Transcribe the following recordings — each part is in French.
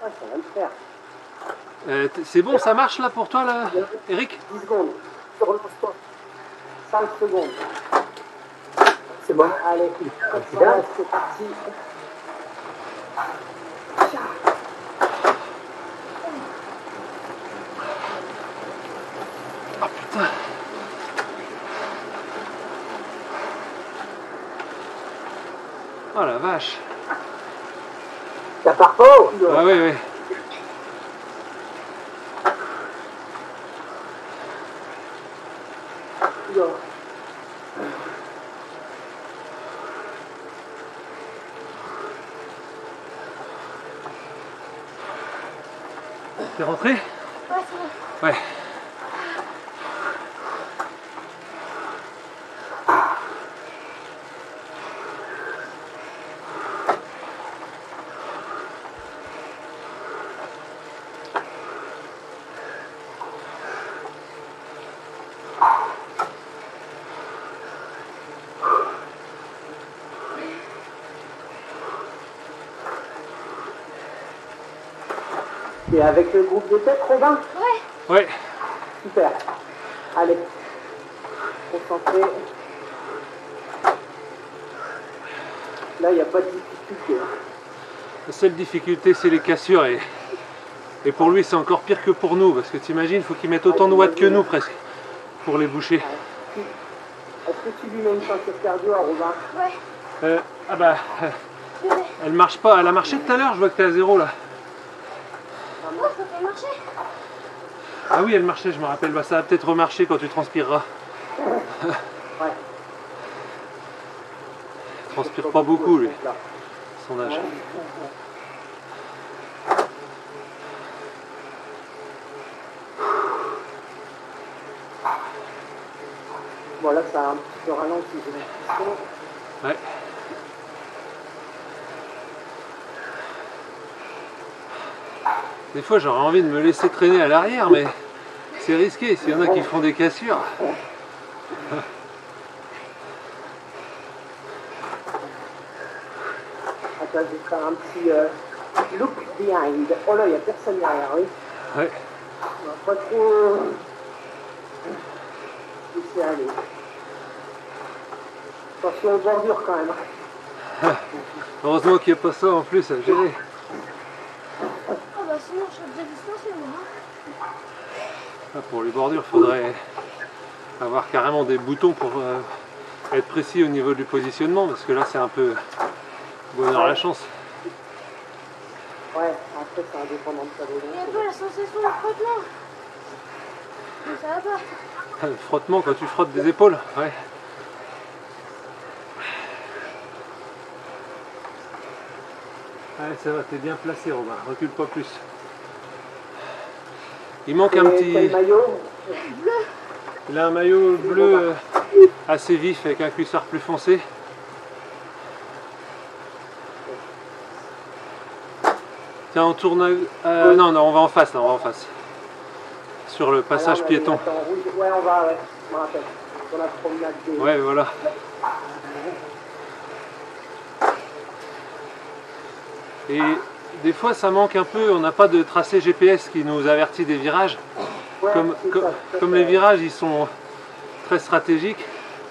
Ouais, ça va le faire. C'est bon, ça marche là pour toi, là, Eric? 10 secondes. Je relance pas. 5 secondes. C'est bon. Allez, voilà, c'est parti. Oh putain! Oh la vache! Ça part pas? Ah oui, oui. T'es rentré? Ouais, c'est bon. Ouais. Et avec le groupe de tête, Robin? Ouais. Ouais. Super. Allez. Concentré. Là, il n'y a pas de difficulté. La seule difficulté, c'est les cassures. Et pour lui, c'est encore pire que pour nous. Parce que t'imagines, il faut qu'il mette autant de watts que nous, presque, pour les boucher. Est-ce que tu lui mets une ceinture cardio à Robin? Ouais. Ah bah... elle marche pas. Elle a marché tout à l'heure, je vois que t'es à 0 là. Oh, ça fait marcher. Ah oui, elle marchait, je me rappelle. Bah, ça va peut-être remarcher quand tu transpireras. Ouais. Il transpire pas beaucoup, lui, son âge. Voilà, ça a un petit peu ralenti, j'ai l'impression. Ouais. Des fois, j'aurais envie de me laisser traîner à l'arrière, mais c'est risqué. S'il y en a qui font des cassures. Attends, je vais faire un petit look behind. Oh là, il n'y a personne derrière, oui. Ouais. On va pas trop laisser aller. Attention aux bordures quand même. Heureusement qu'il n'y a pas ça en plus à gérer. Oh, bah sinon, je serais déjà distancé, moi. Ah, pour les bordures, il faudrait avoir carrément des boutons pour être précis au niveau du positionnement, parce que là, c'est un peu bonheur à la chance. Ouais, après, c'est indépendant de ta Il y a volonté. pas la sensation de frottement. Mais ça va pas. Le frottement quand tu frottes des épaules, ouais. Ouais, ça va, t'es bien placé, Robin. Recule pas plus. Il manque un petit... Quel maillot? Il a un maillot bleu assez vif avec un cuissard plus foncé. Tiens, on tourne... non, non, on va en face, là, on va en face. Sur le passage Ah, piéton. attends, ouais, on va, ouais, je me rappelle. Sur la promenade des... Ouais, voilà. Et des fois, ça manque un peu. On n'a pas de tracé GPS qui nous avertit des virages. Ouais, Comme les virages, ils sont très stratégiques.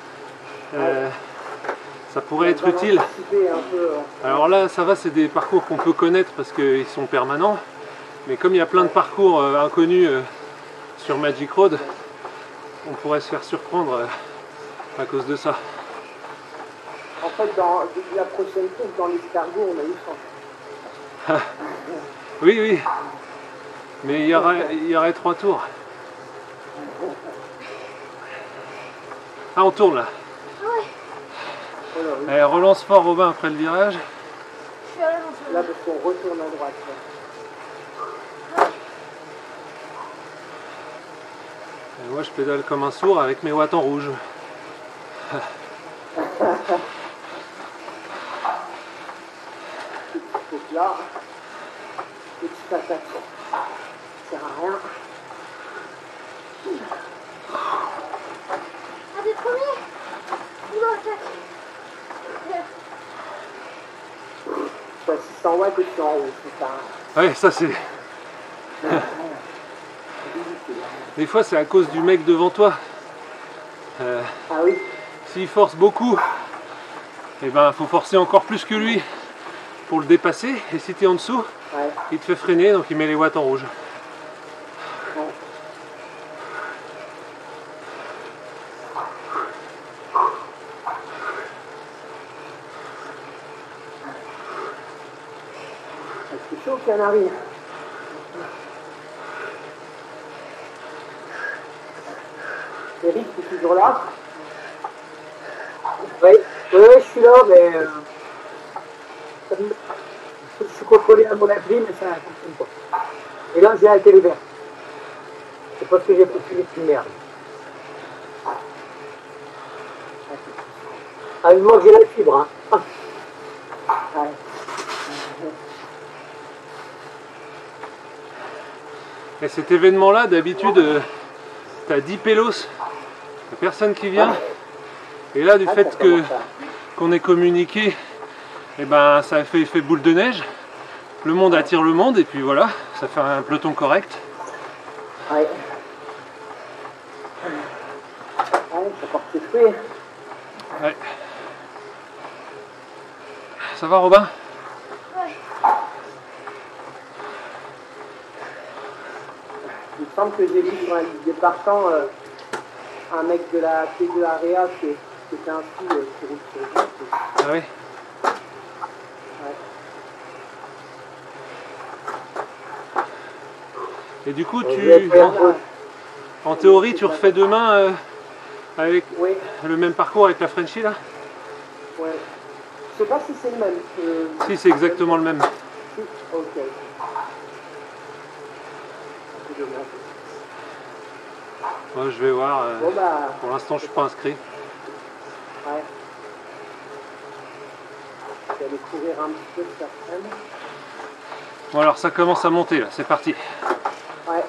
Ça pourrait être utile. Alors là, ça va, c'est des parcours qu'on peut connaître parce qu'ils sont permanents. Mais comme il y a plein de parcours inconnus sur Magic Road, on pourrait se faire surprendre à cause de ça. En fait, dans la prochaine course, dans l'escargot, on a eu chance. Oui, oui. Mais il y aurait 3 tours. Ah, on tourne là. Ouais. Allez, relance fort, Robin, après le virage. Je suis à l'avance. Là, parce qu'on retourne à droite. Et moi, je pédale comme un sourd avec mes watts en rouge. Donc là, petite attaque. Ça sert à rien. Ah, t'es premier? Oula, attaque. Je suis à 600 watts et je suis en haut, c'est ça. Ouais, ça c'est... Des fois c'est à cause du mec devant toi. Ah oui. S'il force beaucoup, et ben faut forcer encore plus que lui pour le dépasser. Et si tu es en dessous, Ouais. il te fait freiner, donc il met les watts en rouge. Ouais. C'est chaud, Canary. Eric, tu es toujours là? Oui, oui, je suis là, mais je suis contrôlé à mon appli, mais ça ne fonctionne pas. Et là, j'ai la télé verte. C'est parce que j'ai postulé une merde. Ah, il me manque la fibre, hein. Ouais. Et cet événement-là, d'habitude, tu as 10 pélos, t'as personne qui vient. Et là, du fait qu'on ait communiqué, et ben, ça fait effet boule de neige. Le monde attire le monde, et puis voilà, ça fait un peloton correct. Ouais. Ouais, ça porte ses fruits. Ouais. Ça va, Robin? Ouais. Il me semble que j'ai vu sur un liste des partants un mec de la T2 Area qui était inscrit sur route sur route. Ah oui. Ouais. Et du coup, Ouais. en théorie, tu refais demain avec Oui, le même parcours avec la Frenchie là? ouais. Je sais pas si c'est le même. Si, c'est exactement le même. Si, ok. C'est dommage. Moi, je vais voir. Bon bah, Pour l'instant, je suis pas inscrit. ouais. Je vais aller courir un petit peu cet après-midi. Bon, alors ça commence à monter là, c'est parti. Ouais.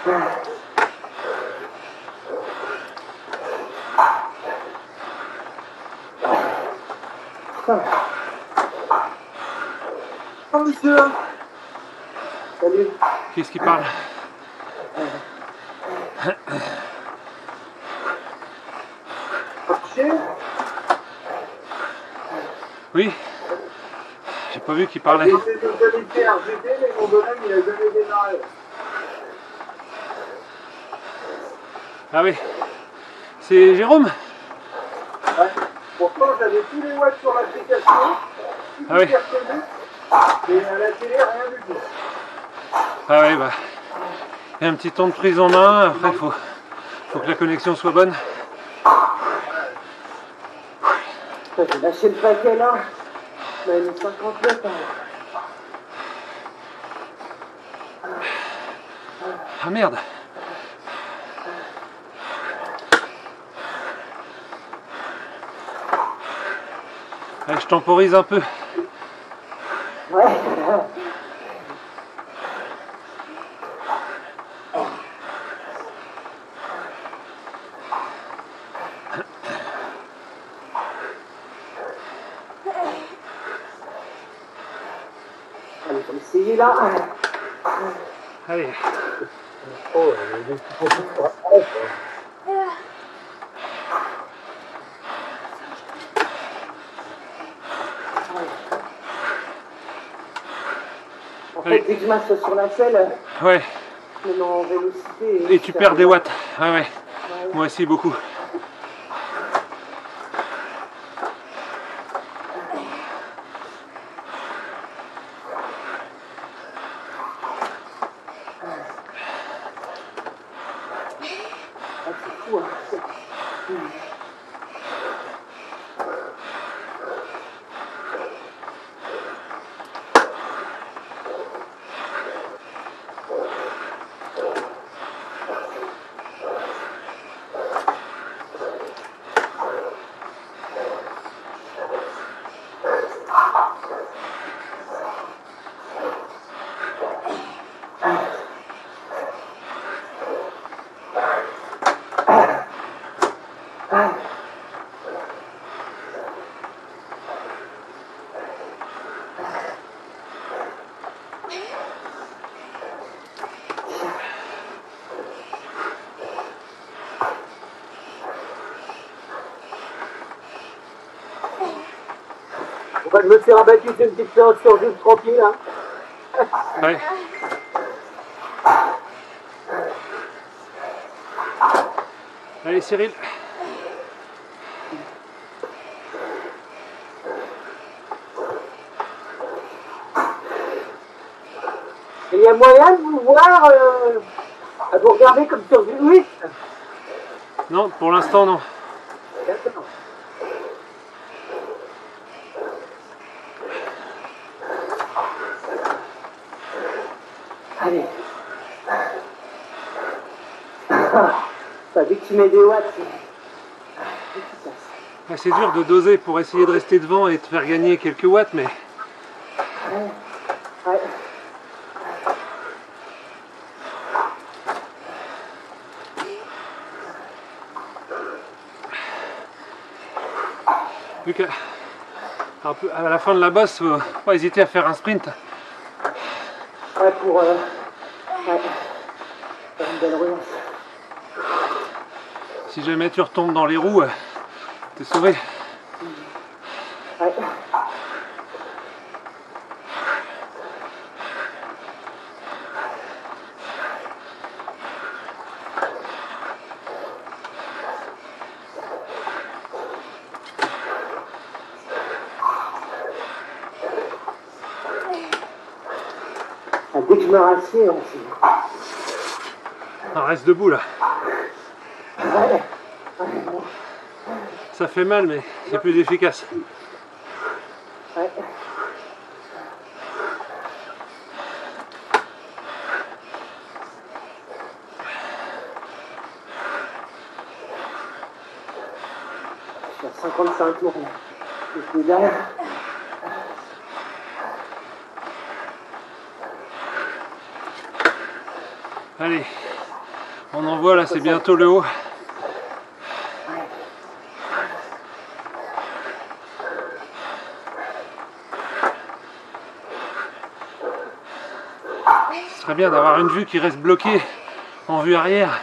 Oh, monsieur. Salut. Qu'est-ce qui parle? Marché. Oui. J'ai pas vu qu'il parlait. J'ai essayé de connecter RGB, mais mon bonhomme il a jamais démarré. Ah oui. C'est Jérôme? Ouais. Pourtant j'avais tous les watts sur l'application, tout Ah oui. était reconnu, mais à la télé rien du tout. Ah oui, bah. Il y a un petit temps de prise en main. Après, il faut que la connexion soit bonne. J'ai lâché le paquet là. Mais il est 59 hein. Ah merde. Allez, je temporise un peu. Ouais. Allez, on va essayer là. Allez. Oh, en fait, dès que je m'assois sur la selle, Ouais. je me mets en vélocité. Et tu perds des watts. Ouais, ouais. Moi aussi, beaucoup. Ah, c'est fou, hein. Bon, je me suis rabattu sur une petite séance sur juste tranquille. Hein. Ouais. Allez, Cyril. Il y a moyen de vous voir, à vous regarder comme sur du 8. Non, pour l'instant, non. D'accord. Allez. Dès que tu mets des watts, c'est efficace. Ah, c'est dur de doser pour essayer de rester devant et de faire gagner quelques watts, mais Ouais. vu qu'à à la fin de la bosse, faut pas hésiter à faire un sprint. Ouais, pour faire une belle relance. Si jamais tu retombes dans les roues, t'es sauvé. Ouais. Dès que je me rassieds, Ah, reste debout là. Ça fait mal, mais c'est plus efficace. Ouais. Je suis à 55 tours. Je suis derrière. Allez, On en voit là, c'est bientôt le haut. Ce serait bien d'avoir une vue qui reste bloquée en vue arrière.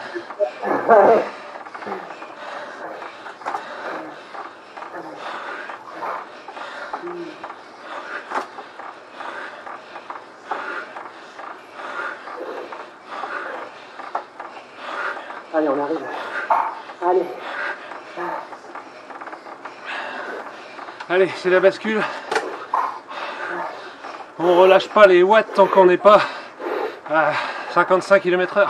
Allez, on arrive. Allez. Allez, c'est la bascule. On relâche pas les watts tant qu'on n'est pas à 55 km/h.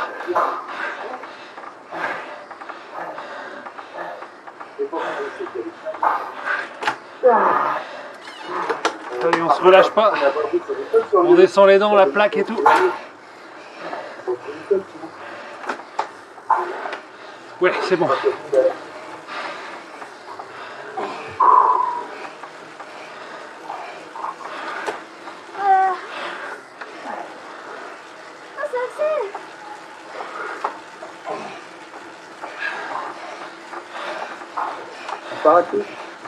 Allez, on se relâche pas. On descend les dents, la plaque et tout. Ouais, c'est bon. Parti.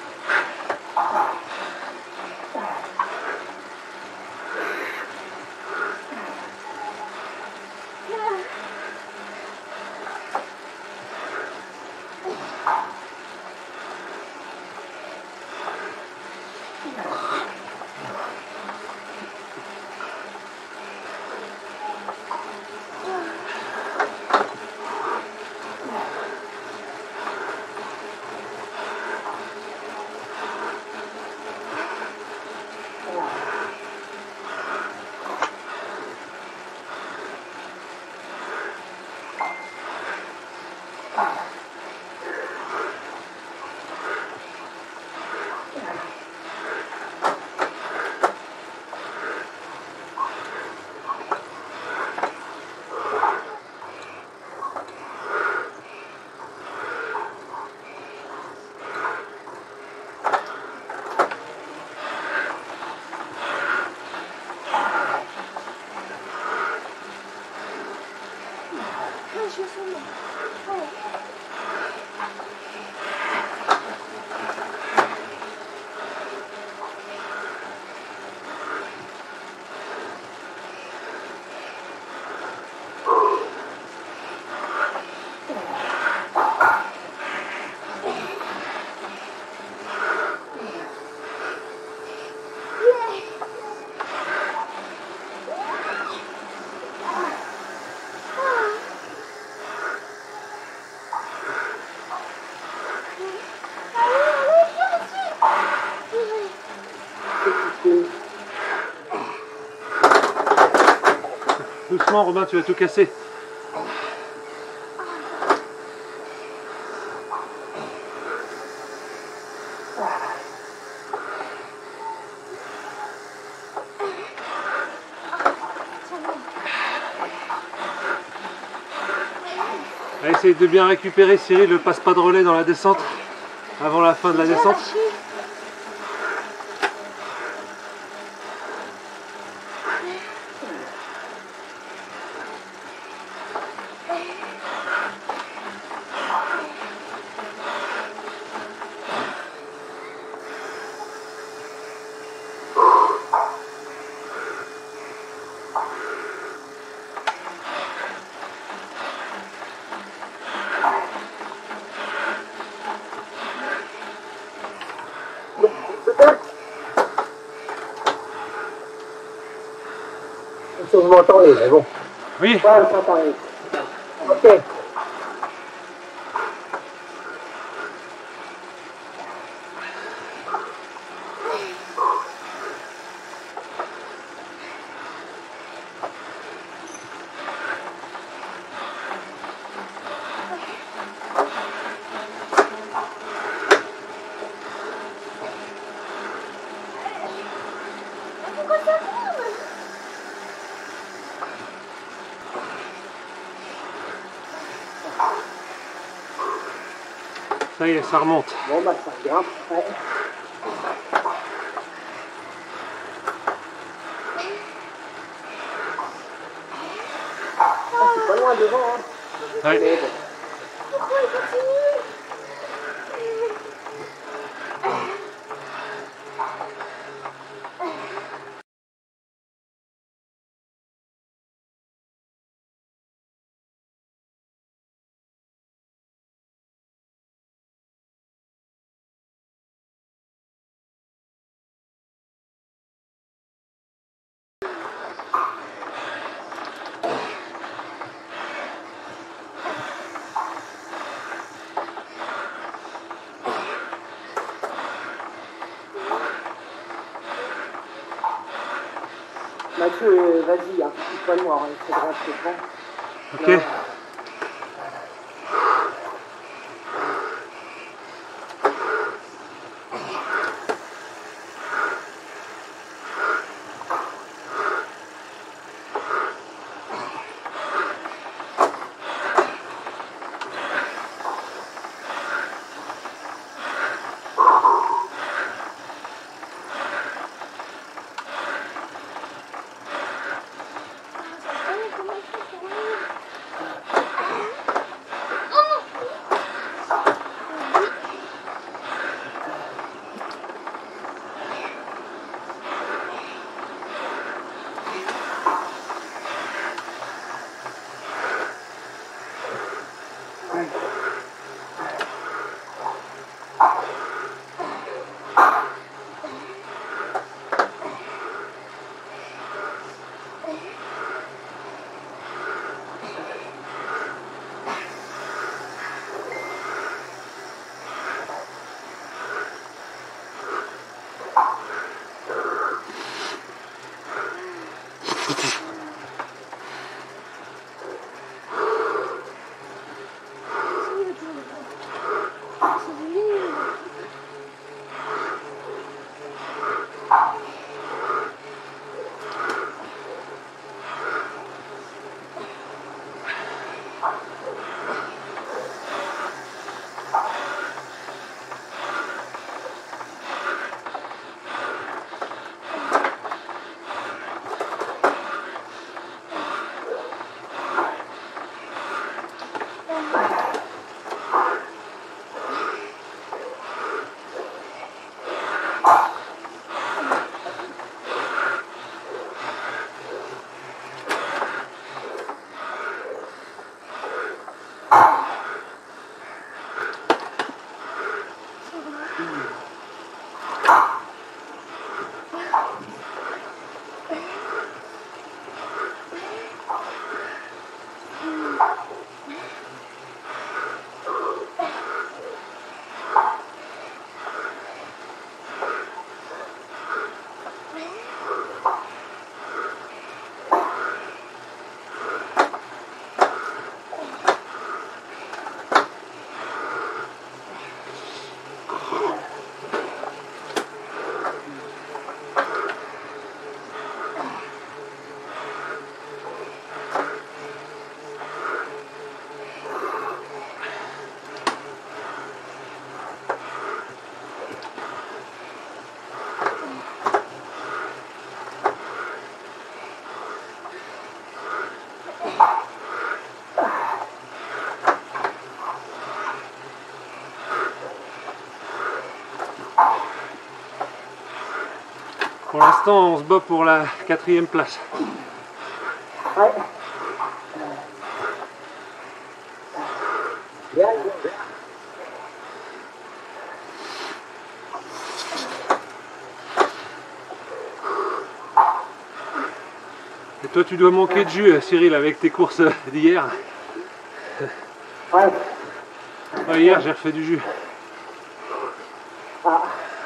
Doucement, Robin, tu vas tout casser. Essaye de bien récupérer, Cyril, ne passe pas de relais dans la descente avant la fin de la descente. Si vous m'entendez, mais bon. Oui. Ouais, on s'entend. Ok. Ça y est, ça remonte. Bon, bah, ça grimpe. Ouais. Ah, c'est pas loin devant, hein. Ouais. Mais bon. Pourquoi il continue? Mathieu, vas-y, un petit point noir, on essaie de rentrer devant. Ok. Là. Comment il fait pour aller? Pour l'instant, on se bat pour la 4e place. Ouais. Bien, bien. Et toi, tu dois manquer de jus, Cyril, avec tes courses d'hier. Ouais. Ouais, hier, j'ai refait du jus. Ah.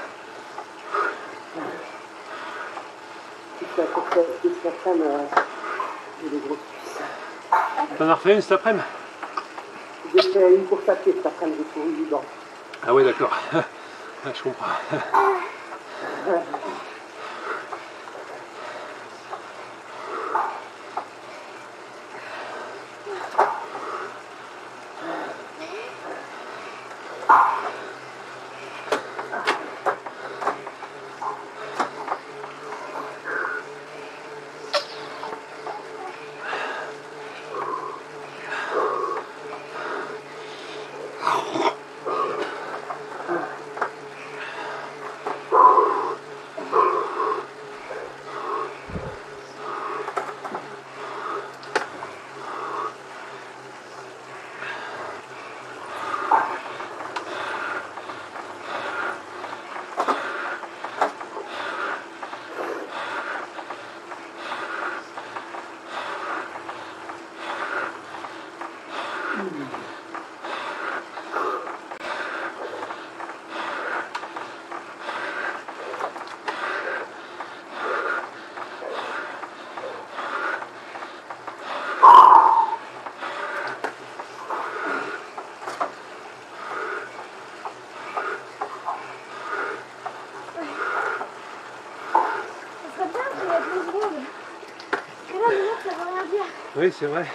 Toute la course cet après-midi, j'ai des grosses cuisses. T'en as refait une cet après-midi? J'ai fait une course à pied cet après-midi, j'ai couru du banc. Ah ouais, d'accord. Je comprends. ça veut rien dire. Oui, c'est vrai.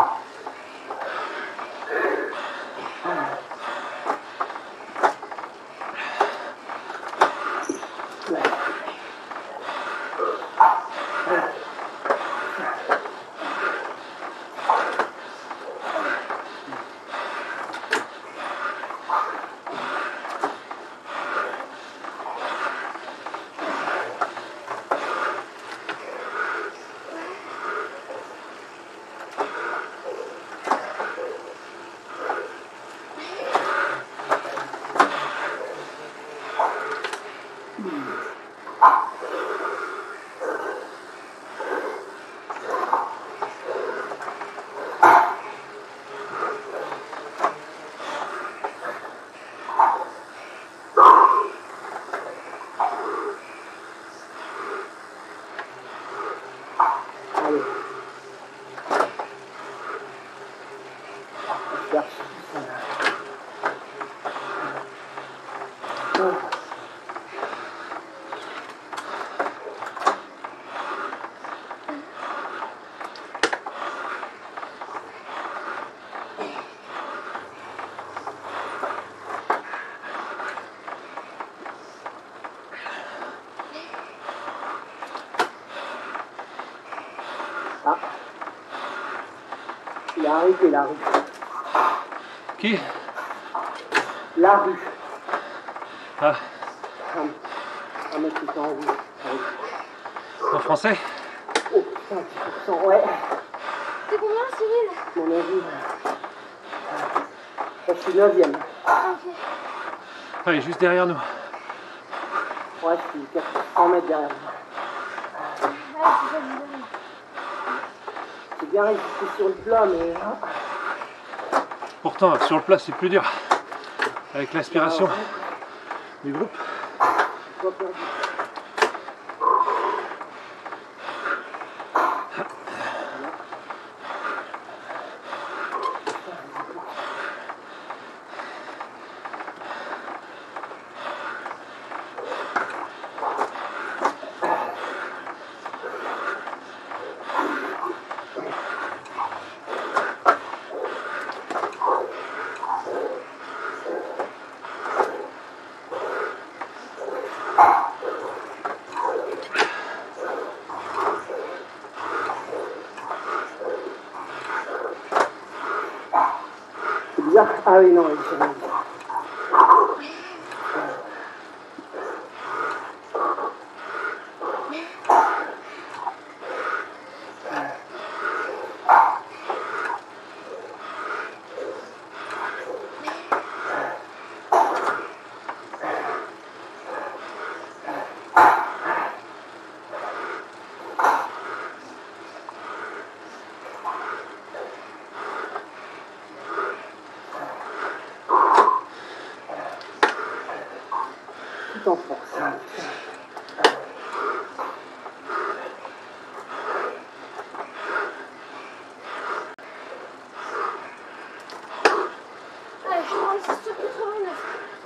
Ah. Il a arrêté la rue. Qui? La rue. Ah, Un mec qui est en rue. en français? Oh putain, 10%, ouais. C'est combien, Cyril? Mon avis. Je suis 9ème. Ah, ok. Ah, il est juste derrière nous. Ouais, je suis 400 mètres derrière moi. Ouais, c'est pas bizarre. J'ai bien résisté sur le plat, mais... Pourtant, sur le plat, c'est plus dur. Avec l'aspiration du groupe. Pas perdu. C'est bizarre. Ah oui, non, j'ai rien dit. Tout en force. Allez, je prends ici sur 89.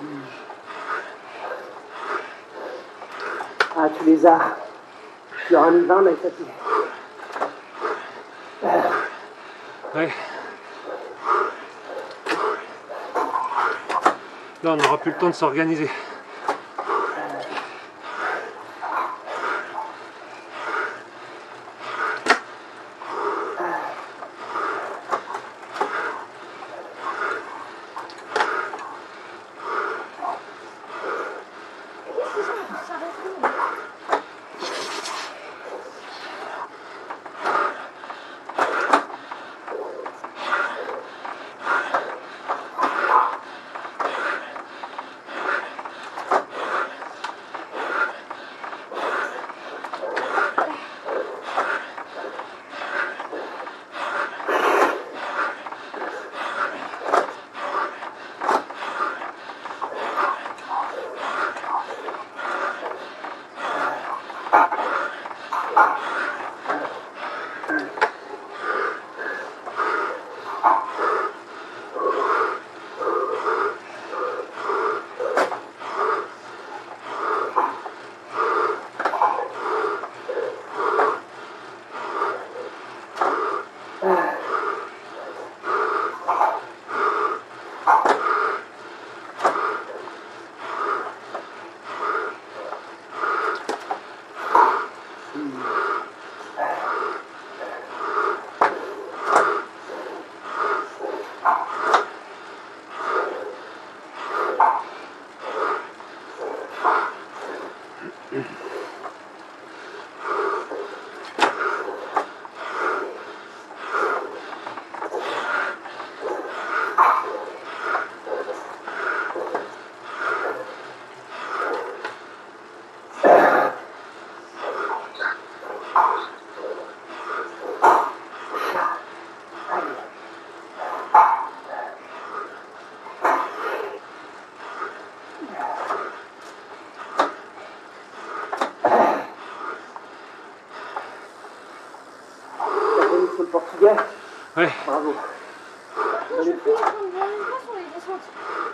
Ah, tu les as. Tu leur as mis 20, mais ça t'y... Ouais. Là, on n'aura plus le temps de s'organiser. Qu'est-ce que ça s'arrête où? sur le portugais. Ouais. Bravo. Moi, je peux prendre vraiment pas sur les descentes.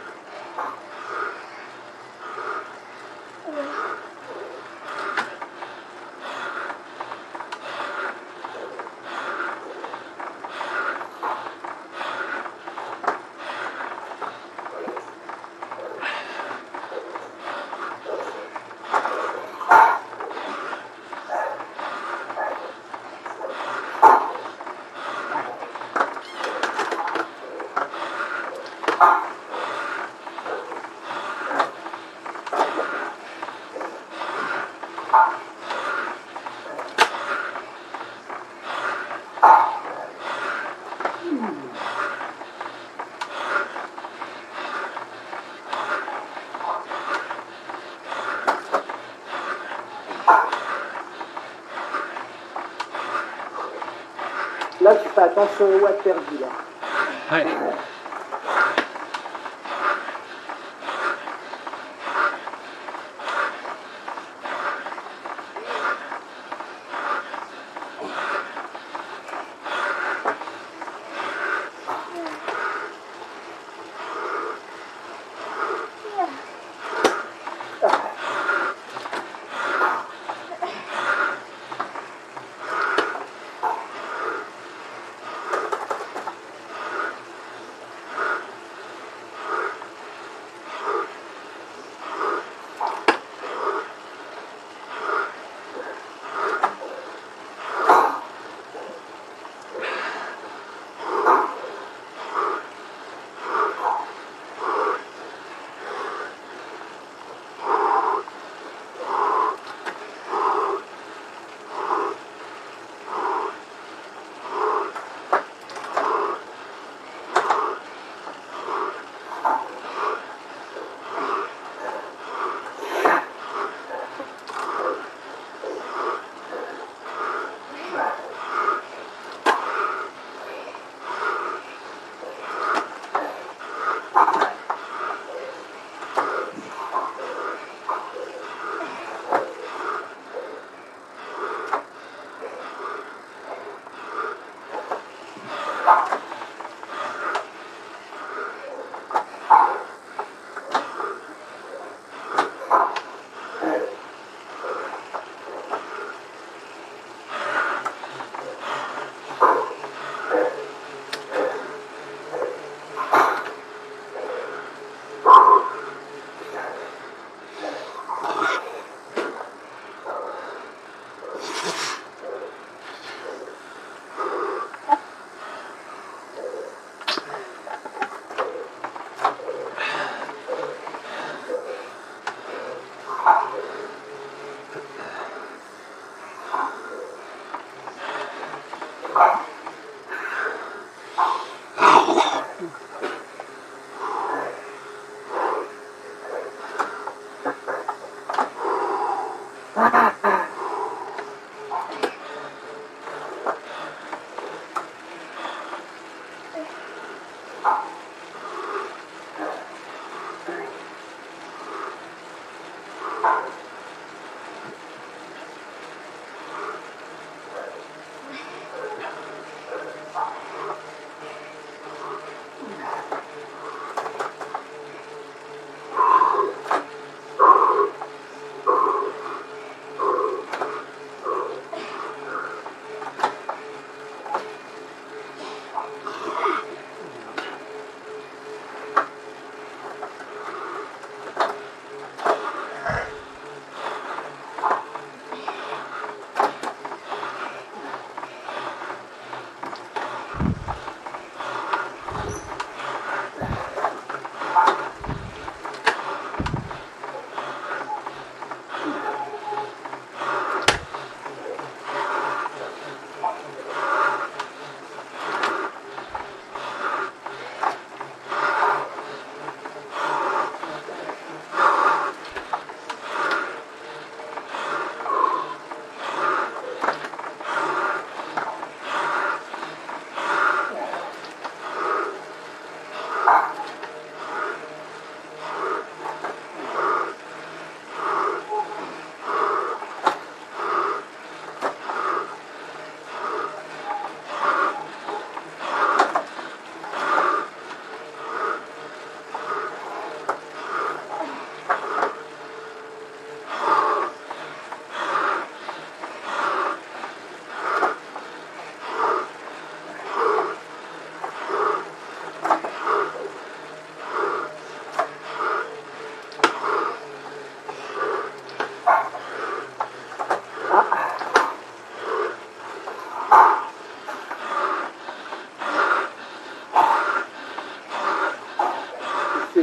Là, tu fais attention aux watts perdus, là. Ouais.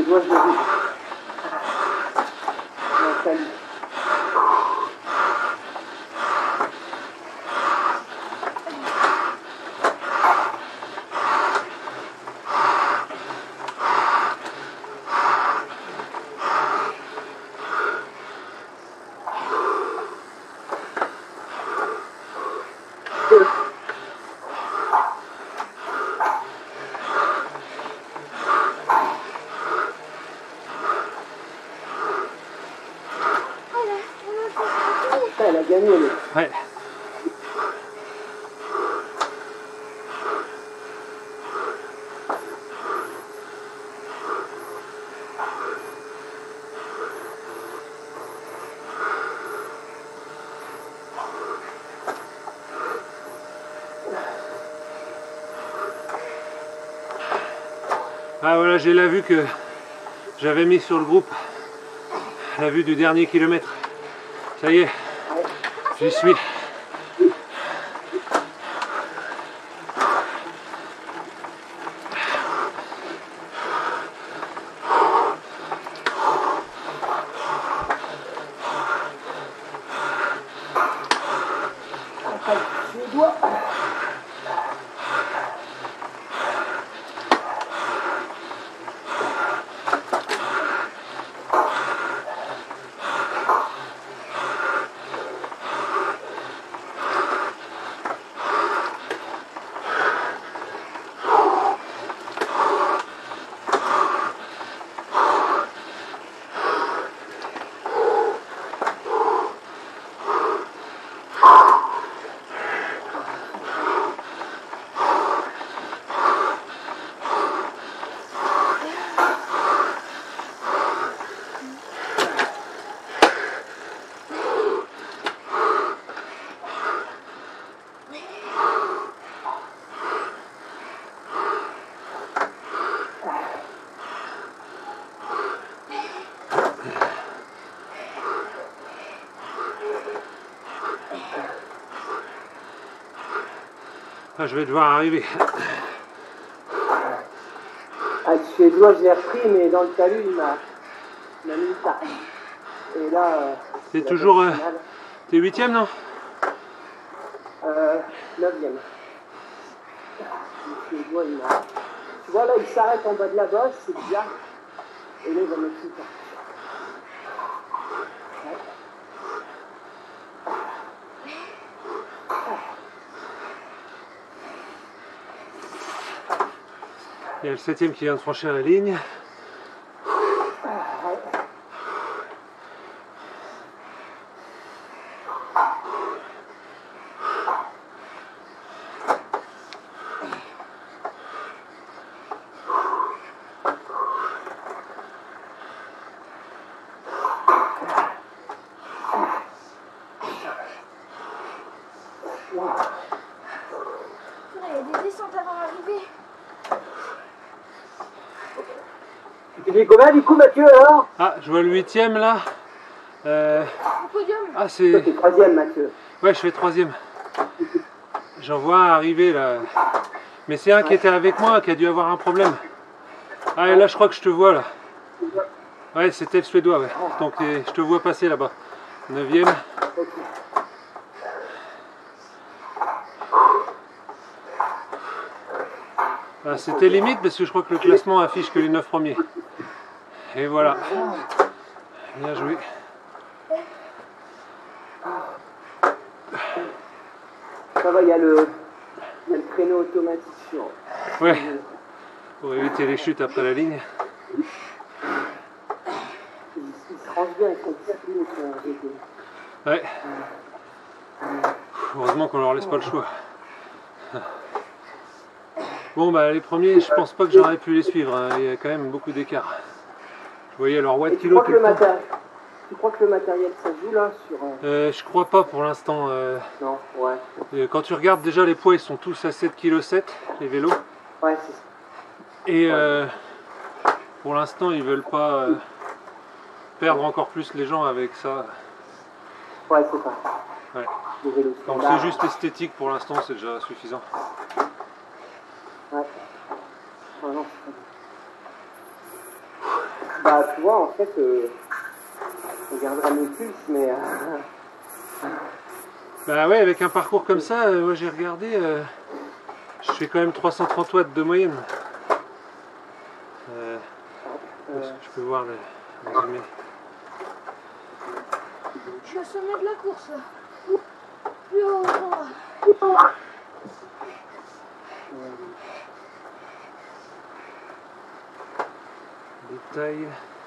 doigts, je l'ai vu. Nathalie. Elle a gagné, elle. Ouais. Ah voilà, j'ai la vue que j'avais mis sur le groupe, la vue du dernier kilomètre. Ça y est, j'y suis. Les doigts. Ah, je vais devoir arriver. Ah, le suédois, je l'ai repris, mais dans le talus, il m'a mis le tas. Et là, C'est toujours... T'es 8e, non? 9e. Le suédois, il m'a... Tu vois, là, il s'arrête en bas de la bosse, c'est bizarre. Et là, il va mettre le tas. Il y a le 7e qui vient de franchir la ligne. Il y a des descentes avant d'arriver. Tu fais combien du coup, Mathieu, alors? Ah, je vois le 8e là. Au podium. Ah, Toi, c'est... t'es 3e, Mathieu. Ouais, je fais 3e. J'en vois arriver là. Mais c'est un qui était avec moi qui a dû avoir un problème. Ah, et là, je crois que je te vois là. Ouais, c'était le suédois, ouais. Donc, je te vois passer là-bas. 9e. Ok. Ah, c'était limite parce que je crois que le classement affiche que les 9 premiers. Et voilà. Bien joué. Ça va, il y a le créneau automatique sur... Ouais. Pour éviter les chutes après la ligne. Il se range bien, ils sont disciplinés, son GT. Ouais. Heureusement qu'on leur laisse pas le choix. Bon bah les premiers, je pense pas que j'aurais pu les suivre, hein. Il y a quand même beaucoup d'écart. Vous voyez leur watt Et tu kilo crois tout que le temps. tu crois que le matériel, ça joue là sur... Je crois pas pour l'instant. Non, ouais. Quand tu regardes déjà les poids, ils sont tous à 7,7 kg les vélos. Ouais, c'est ça. Et pour l'instant, ils veulent pas perdre encore plus les gens avec ça. Ouais, c'est ça. Ouais. Le vélo Donc standard. c'est juste esthétique pour l'instant, c'est déjà suffisant. Ouais. Ouais, non, c'est pas Bah, tu vois, en fait, on gardera mes pulses, mais... Bah ouais, avec un parcours comme ça, moi j'ai regardé, je fais quand même 330 watts de moyenne. Je peux voir le résumé. Je suis au sommet de la course. Plus haut, en bas. Détail.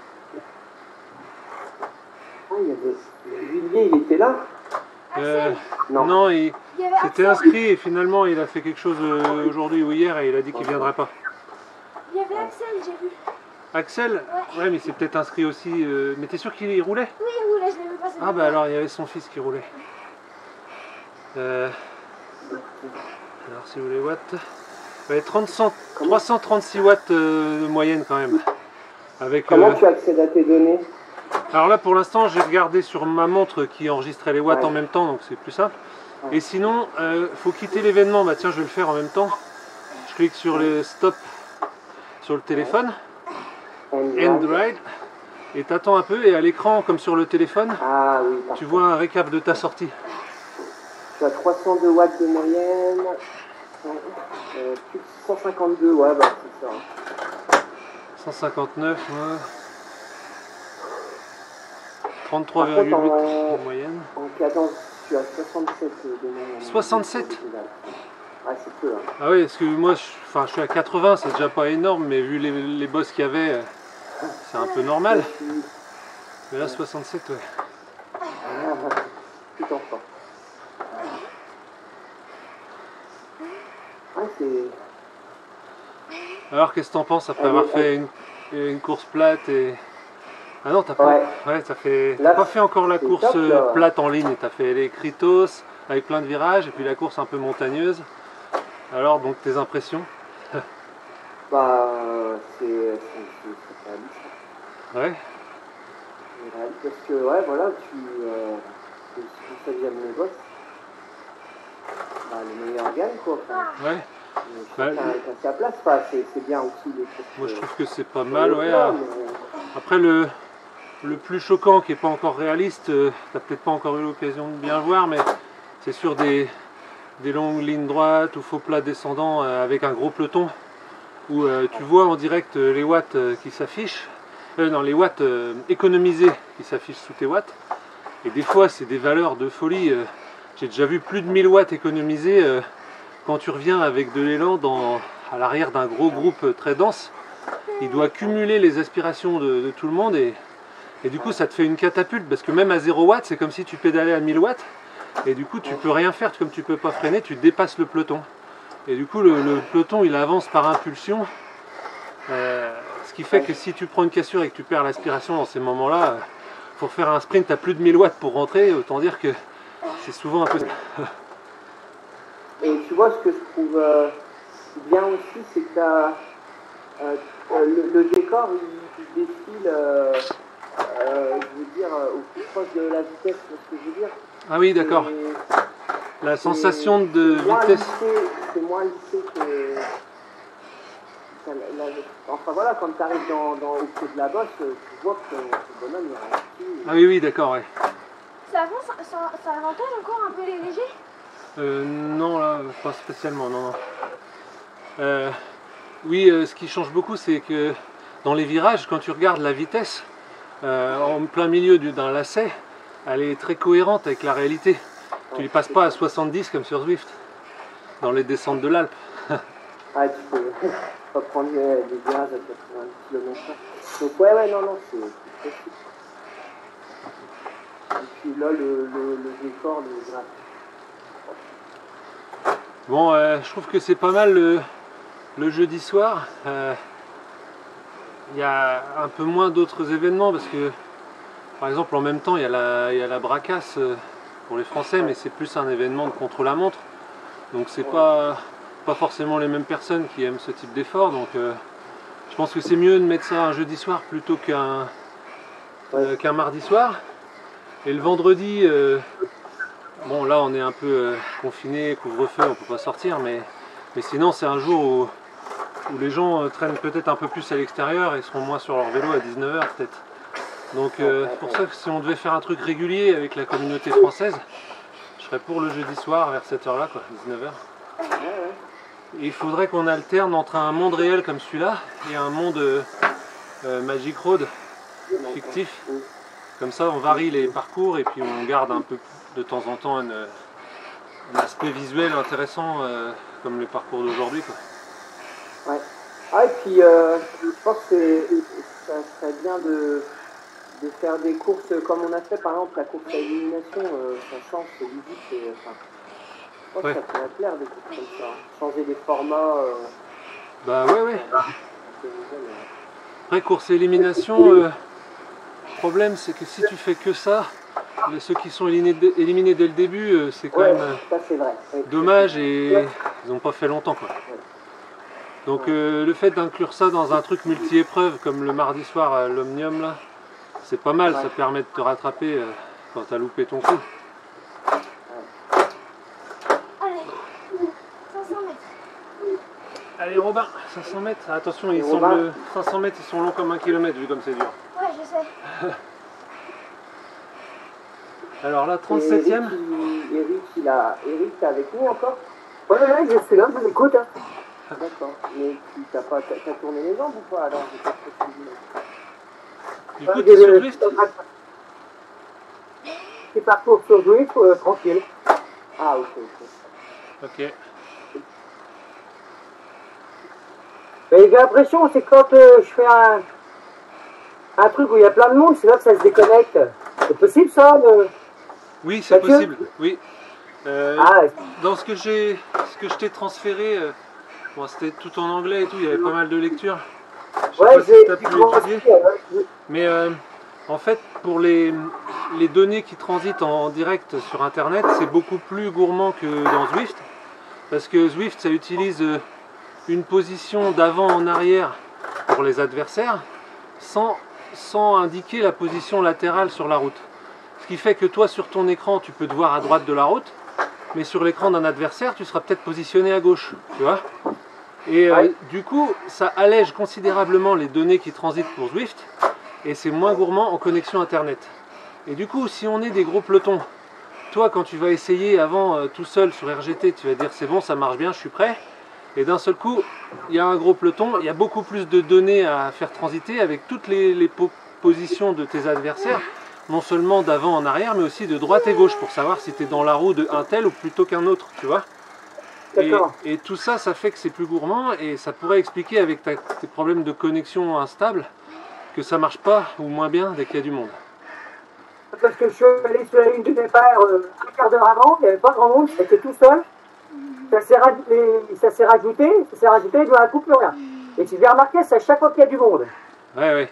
Ah, il y avait... Villiers, il était là? Non, il Il y avait s'était Axel. inscrit et finalement il a fait quelque chose aujourd'hui ou hier et il a dit qu'il viendrait pas. Il y avait Axel, j'ai vu. Axel? Ouais, mais il s'est peut-être inscrit aussi. Mais t'es sûr qu'il roulait? Oui, il roulait, je l'ai vu passer. Ah bah alors il y avait son fils qui roulait. Alors si vous les watts. Ouais, 336 watts de moyenne quand même. Avec, Comment tu accèdes à tes données? alors là pour l'instant j'ai regardé sur ma montre qui enregistrait les watts en même temps, donc c'est plus simple. Et sinon, faut quitter l'événement. Bah tiens, je vais le faire en même temps. Je clique sur le stop sur le téléphone, end ride, et t'attends un peu et à l'écran comme sur le téléphone, Ah oui, tu vois un récap de ta sortie. Tu as 302 watts de moyenne, plus de 152, ouais, bah c'est ça. 159, ouais. Par 33,8 contre, de moyenne. En cadence, tu as 67 de moyenne. 67? Ouais, c'est peu. Hein. Ah oui, parce que moi je suis à 80, c'est déjà pas énorme, mais vu les bosses qu'il y avait, c'est un peu normal. Mais là 67, ouais. Tout en fort. Ouais, c'est... Alors qu'est-ce que t'en penses après avoir fait une course plate et... Ah non, t'as pas, Ouais. t'as pas fait encore la course top, plate en ligne, t'as fait les Kritos avec plein de virages et puis la course un peu montagneuse. Alors donc tes impressions? Bah, c'est réaliste. Ouais. C'est réaliste parce que, ouais, voilà, c'est pour ça que j'aime les boss. Bah, le meilleur gagne, quoi. Enfin, Ouais. chacun à sa place, enfin, c'est bien aussi les courses. Moi je trouve que c'est pas mal, ouais. Mais... Après le plus choquant qui n'est pas encore réaliste, t'as peut-être pas encore eu l'occasion de bien le voir, mais c'est sur des longues lignes droites ou faux plats descendants avec un gros peloton où tu vois en direct les watts qui s'affichent, non, les watts économisés qui s'affichent sous tes watts, et des fois c'est des valeurs de folie. J'ai déjà vu plus de 1000 watts économisés quand tu reviens avec de l'élan à l'arrière d'un gros groupe très dense. Il doit cumuler les aspirations de tout le monde et du coup ça te fait une catapulte parce que même à 0 watts c'est comme si tu pédalais à 1000 watts et du coup tu peux rien faire, comme tu peux pas freiner, tu dépasses le peloton et du coup le peloton il avance par impulsion, ce qui fait que si tu prends une cassure et que tu perds l'aspiration dans ces moments là, pour faire un sprint à plus de 1000 watts pour rentrer, autant dire que c'est souvent un peu... Et tu vois ce que je trouve bien aussi, c'est que le décor il défile je veux dire au plus proche de la vitesse, c'est ce que je veux dire. Ah oui, d'accord. La sensation de vitesse. C'est moins lissé que... Enfin voilà, quand tu arrives au pied de la bosse, tu vois que ce bonhomme il reste dessus. Ah oui, oui, d'accord, ouais. Ça avantage encore un peu les légers? Non, là, pas spécialement, non, non. Oui, ce qui change beaucoup, c'est que dans les virages, quand tu regardes la vitesse, en plein milieu d'un lacet, elle est très cohérente avec la réalité. Tu ne passes pas à 70 comme sur Zwift, dans les descentes de l'Alpe. Ah, tu peux pas prendre des virages à 80 km/h. Donc ouais, non, c'est possible. Et puis là, le décor, le graphe. Bon, je trouve que c'est pas mal le jeudi soir. Il y a un peu moins d'autres événements parce que, par exemple, en même temps, il y a la Bracasse pour les Français, mais c'est plus un événement de contre-la-montre. Donc c'est pas forcément les mêmes personnes qui aiment ce type d'effort. Donc je pense que c'est mieux de mettre ça un jeudi soir plutôt qu'un mardi soir. Et le vendredi, bon là on est un peu confiné, couvre-feu, on peut pas sortir, mais sinon c'est un jour où où les gens traînent peut-être un peu plus à l'extérieur et seront moins sur leur vélo à 19 h peut-être. Donc pour ça que si on devait faire un truc régulier avec la communauté française, je serais pour le jeudi soir vers cette heure-là, quoi, 19 h. Et il faudrait qu'on alterne entre un monde réel comme celui-là et un monde Magic Road fictif. Comme ça on varie les parcours et puis on garde un peu de temps en temps un aspect visuel intéressant comme les parcours d'aujourd'hui. Ouais. Ah, et puis je pense que ça serait bien de faire des courses comme on a fait par exemple la course à élimination, ça change, c'est visible, je pense que ça pourrait plaire des courses comme ça. Changer des formats. Bah ouais. Après course à élimination, le problème c'est que si tu fais que ça, ceux qui sont éliminés dès le début, c'est quand même dommage et ils n'ont pas fait longtemps, quoi. Donc le fait d'inclure ça dans un truc multi-épreuve comme le mardi soir à l'Omnium là, c'est pas mal, ça permet de te rattraper quand t'as loupé ton coup. Allez, 500 mètres. Allez Robin, 500 mètres, attention, 500 mètres ils sont longs comme 1 km vu comme c'est dur. Ouais, je sais. Alors là, 37e. Eric, t'es avec nous encore? Ouais, je suis là, je vous écoute. Hein. D'accord, mais t'as tourné les jambes ou pas alors? Du coup, t'es sur Zwift? Petit parcours sur Zwift, tranquille. Ah, ok. Ok. Mais j'ai l'impression, c'est quand je fais un truc où il y a plein de monde, c'est là que ça se déconnecte. C'est possible ça Oui, c'est possible. Oui. Dans ce que je t'ai transféré, bon, c'était tout en anglais et tout, il y avait pas mal de lectures. Je sais pas si tu as pu l'étudier. Mais en fait, pour les données qui transitent en direct sur Internet, c'est beaucoup plus gourmand que dans Zwift. Parce que Zwift, ça utilise une position d'avant en arrière pour les adversaires, sans indiquer la position latérale sur la route. Ce qui fait que toi, sur ton écran, tu peux te voir à droite de la route, mais sur l'écran d'un adversaire, tu seras peut-être positionné à gauche, tu vois. Et du coup, ça allège considérablement les données qui transitent pour Zwift, et c'est moins gourmand en connexion Internet. Et du coup, si on est des gros pelotons, toi, quand tu vas essayer avant tout seul sur RGT, tu vas dire c'est bon, ça marche bien, je suis prêt. Et d'un seul coup, il y a un gros peloton, il y a beaucoup plus de données à faire transiter avec toutes les positions de tes adversaires, non seulement d'avant en arrière, mais aussi de droite et gauche, pour savoir si tu es dans la roue d'un tel ou plutôt qu'un autre, tu vois. Et tout ça, ça fait que c'est plus gourmand, et ça pourrait expliquer avec tes problèmes de connexion instable, que ça marche pas ou moins bien dès qu'il y a du monde. Parce que je suis allé sur la ligne de départ un quart d'heure avant, il n'y avait pas grand monde, j'étais tout seul. Ça s'est rajouté, et d'un coup plus rien. Et tu viens remarquer, c'est à chaque fois qu'il y a du monde. Ouais.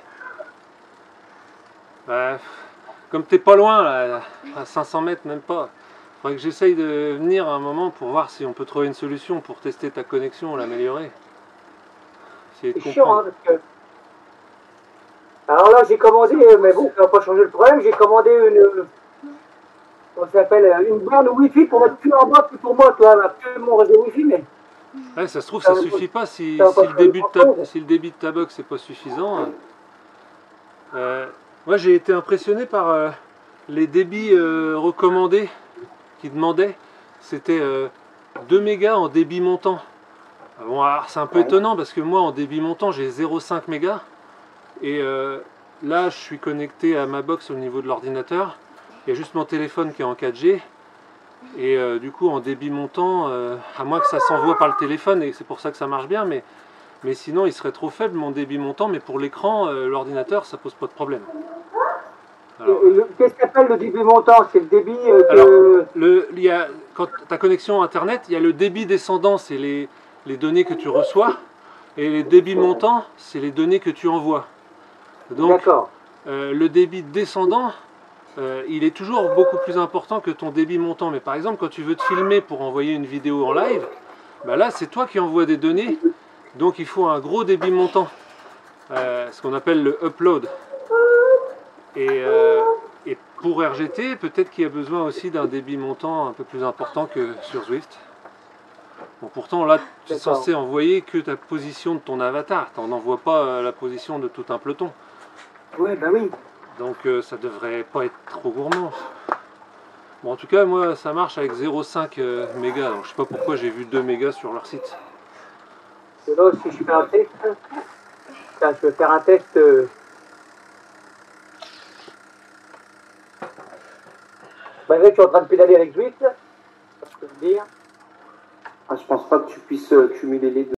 Comme t'es pas loin, là, à 500 mètres, même pas. Faudrait que j'essaye de venir à un moment pour voir si on peut trouver une solution pour tester ta connexion, l'améliorer. C'est chiant, hein, parce que... Alors là, j'ai commandé, mais bon, ça va pas changer le problème, j'ai commandé une borne Wi-Fi pour mettre plus en bas que pour moi, toi, plus mon réseau Wi-Fi, mais... Ouais, ça se trouve, ça suffit pas si le débit de ta box n'est pas suffisant. Moi, j'ai été impressionné par les débits recommandés qui demandaient. C'était 2 mégas en débit montant. Bon, alors c'est un peu étonnant parce que moi, en débit montant, j'ai 0,5 mégas. Et là, je suis connecté à ma box au niveau de l'ordinateur. Il y a juste mon téléphone qui est en 4G. Et du coup, en débit montant, à moins que ça s'envoie par le téléphone, et c'est pour ça que ça marche bien, mais sinon, il serait trop faible mon débit montant. Mais pour l'écran, l'ordinateur, ça pose pas de problème. Qu'est-ce qu'appelle le débit montant? C'est le débit Alors, quand ta connexion Internet, il y a le débit descendant, c'est les données que tu reçois. Et les débits montants, c'est les données que tu envoies. Donc, le débit descendant, il est toujours beaucoup plus important que ton débit montant. Mais par exemple, quand tu veux te filmer pour envoyer une vidéo en live, bah là, c'est toi qui envoies des données. Donc, il faut un gros débit montant. Ce qu'on appelle le upload. Et pour RGT, peut-être qu'il y a besoin aussi d'un débit montant un peu plus important que sur Zwift. Bon, pourtant là tu es censé envoyer que ta position de ton avatar, tu n'envoies pas la position de tout un peloton. Oui, bah oui. Donc ça devrait pas être trop gourmand. Bon, en tout cas moi ça marche avec 0,5 mégas, donc je sais pas pourquoi j'ai vu 2 mégas sur leur site. Et là aussi je fais un test. Là, je vais faire un test. Malgré que je suis en train de pédaler avec 8, ça je peux le dire. Ah, je pense pas que tu puisses cumuler les deux.